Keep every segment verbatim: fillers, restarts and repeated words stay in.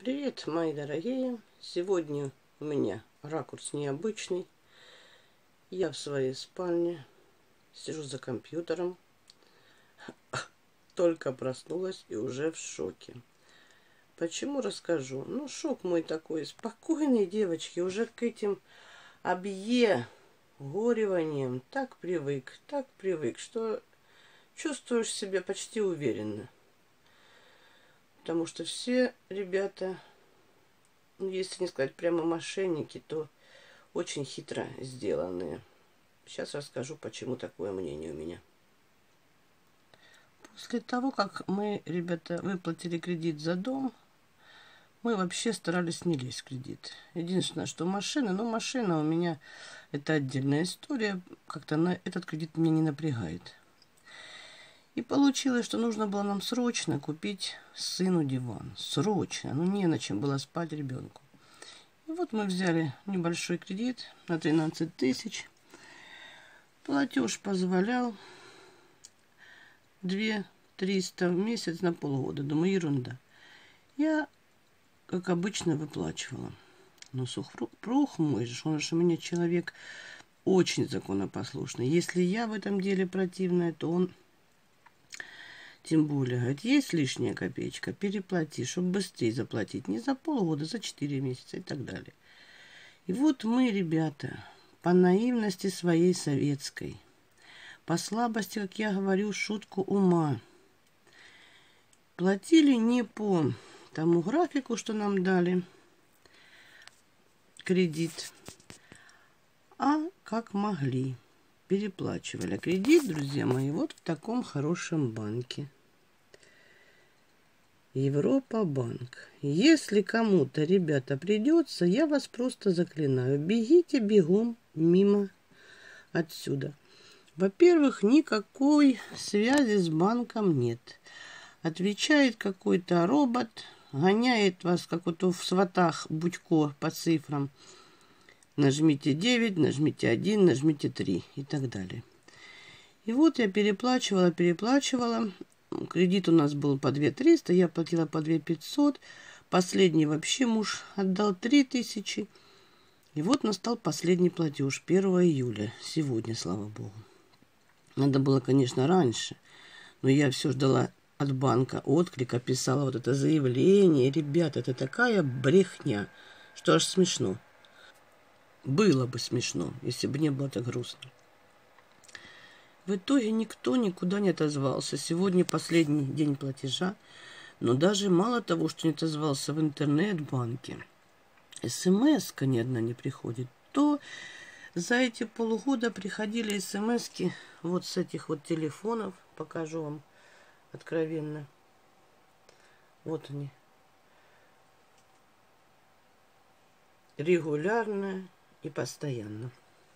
Привет, мои дорогие! Сегодня у меня ракурс необычный. Я в своей спальне, сижу за компьютером. Только проснулась и уже в шоке. Почему, расскажу. Ну, шок мой такой спокойный, девочки. Уже к этим объе гореваниям так привык, так привык, что чувствуешь себя почти уверенно. Потому что все ребята, ну, если не сказать прямо мошенники, то очень хитро сделанные. Сейчас расскажу, почему такое мнение у меня. После того, как мы, ребята, выплатили кредит за дом, мы вообще старались не лезть в кредит. Единственное, что машина, но машина у меня это отдельная история. Как-то на этот кредит меня не напрягает. И получилось, что нужно было нам срочно купить сыну диван. Срочно. Ну, не на чем было спать ребенку. И вот мы взяли небольшой кредит на тринадцать тысяч. Платеж позволял две триста в месяц на полгода. Думаю, ерунда. Я, как обычно, выплачивала. Но супруг мой же, он же у меня человек очень законопослушный. Если я в этом деле противная, то он... Тем более, говорит, есть лишняя копеечка, переплати, чтобы быстрее заплатить. Не за полгода, за четыре месяца и так далее. И вот мы, ребята, по наивности своей советской, по слабости, как я говорю, шутку ума, платили не по тому графику, что нам дали кредит, а как могли. Переплачивали. Кредит, друзья мои, вот в таком хорошем банке. Европа-банк. Если кому-то, ребята, придется, я вас просто заклинаю. Бегите бегом мимо отсюда. Во-первых, никакой связи с банком нет. Отвечает какой-то робот, гоняет вас, как вот в сватах Будько по цифрам. Нажмите девять, нажмите один, нажмите три и так далее. И вот я переплачивала, переплачивала. Кредит у нас был по две триста, я платила по две пятьсот. Последний вообще муж отдал три тысячи. И вот настал последний платеж, первого июля. Сегодня, слава богу. Надо было, конечно, раньше. Но я все ждала от банка отклика, писала вот это заявление. Ребята, это такая брехня, что аж смешно. Было бы смешно, если бы не было так грустно. В итоге никто никуда не отозвался. Сегодня последний день платежа. Но даже мало того, что не отозвался в интернет-банке, смс-ка ни одна не приходит, то за эти полгода приходили смс-ки вот с этих вот телефонов. Покажу вам откровенно. Вот они. Регулярно и постоянно.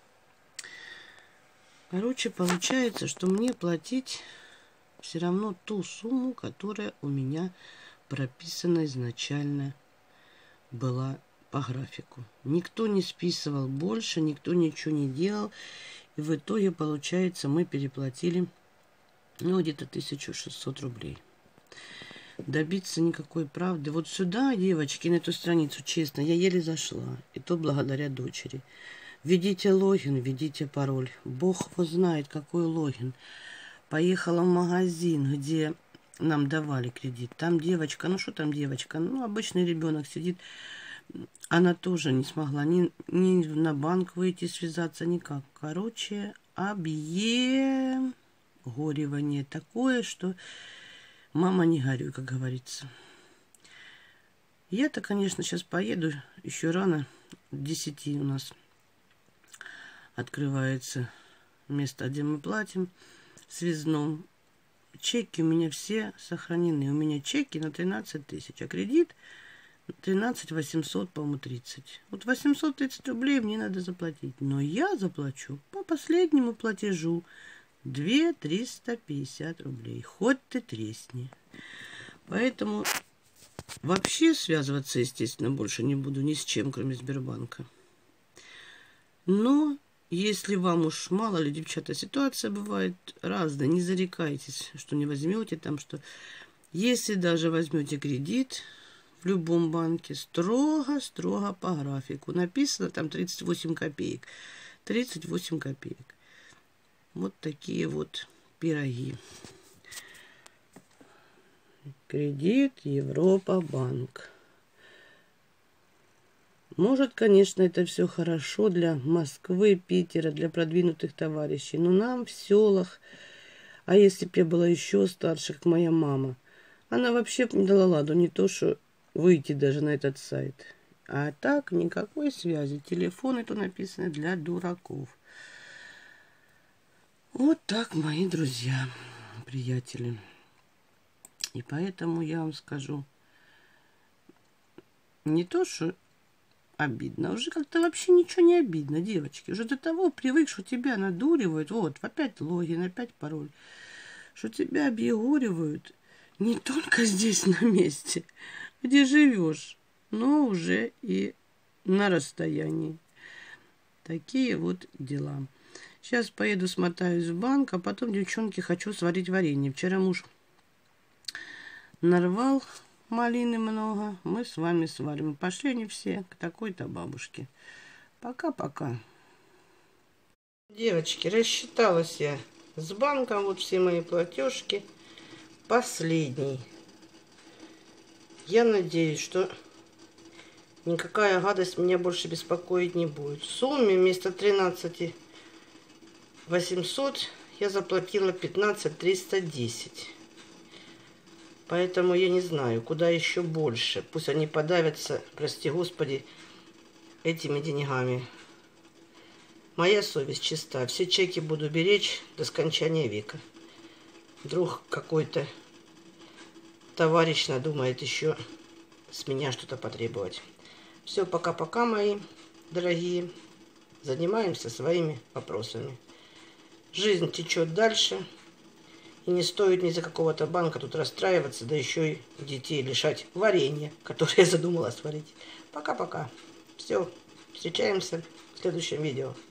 Короче, получается, что мне платить все равно ту сумму, которая у меня прописана изначально была по графику. Никто не списывал больше, никто ничего не делал. И в итоге, получается, мы переплатили, ну, где-то тысячу шестьсот рублей. Добиться никакой правды. Вот сюда, девочки, на эту страницу, честно, я еле зашла. И то благодаря дочери. Введите логин, введите пароль. Бог его знает, какой логин. Поехала в магазин, где нам давали кредит. Там девочка, ну что там девочка? Ну, обычный ребенок сидит. Она тоже не смогла ни, ни на банк выйти, связаться, никак. Короче, объегоривание такое, что... Мама, не горюй, как говорится. Я-то, конечно, сейчас поеду. Еще рано. К десяти у нас открывается место, где мы платим. Связном. Чеки у меня все сохранены. У меня чеки на тринадцать тысяч. А кредит тринадцать восемьсот, по-моему, тридцать. Вот восемьсот тридцать рублей мне надо заплатить. Но я заплачу по последнему платежу. две триста пятьдесят рублей. Хоть ты тресни. Поэтому вообще связываться, естественно, больше не буду ни с чем, кроме Сбербанка. Но если вам уж, мало ли, девчата, ситуация бывает разная, не зарекайтесь, что не возьмете там, что... Если даже возьмете кредит, в любом банке строго-строго по графику. Написано там тридцать восемь копеек. тридцать восемь копеек. Вот такие вот пироги. Кредит Европа банк. Может, конечно, это все хорошо для Москвы, Питера, для продвинутых товарищей. Но нам в селах, а если бы я была еще старше, как моя мама, она вообще не дала ладу, не то что выйти даже на этот сайт. А так никакой связи. Телефон это написано для дураков. Вот так, мои друзья, приятели. И поэтому я вам скажу, не то, что обидно, уже как-то вообще ничего не обидно, девочки. Уже до того привык, что тебя надуривают. Вот, опять логин, опять пароль. Что тебя объегоривают не только здесь на месте, где живешь, но уже и на расстоянии. Такие вот дела. Сейчас поеду, смотаюсь в банк, а потом, девчонки, хочу сварить варенье. Вчера муж нарвал малины много. Мы с вами сварим. Пошли они все к такой-то бабушке. Пока-пока. Девочки, рассчиталась я с банком. Вот все мои платежки. Последний. Я надеюсь, что никакая гадость меня больше беспокоить не будет. В сумме вместо тринадцати восемьсот я заплатила пятнадцать триста десять. Поэтому я не знаю, куда еще больше. Пусть они подавятся, прости господи, этими деньгами. Моя совесть чиста. Все чеки буду беречь до скончания века. Вдруг какой-то товарищ надумает еще с меня что-то потребовать. Все, пока-пока, мои дорогие. Занимаемся своими вопросами. Жизнь течет дальше. И не стоит ни за какого-то банка тут расстраиваться, да еще и детей лишать варенья, которое я задумала сварить. Пока-пока. Все, встречаемся в следующем видео.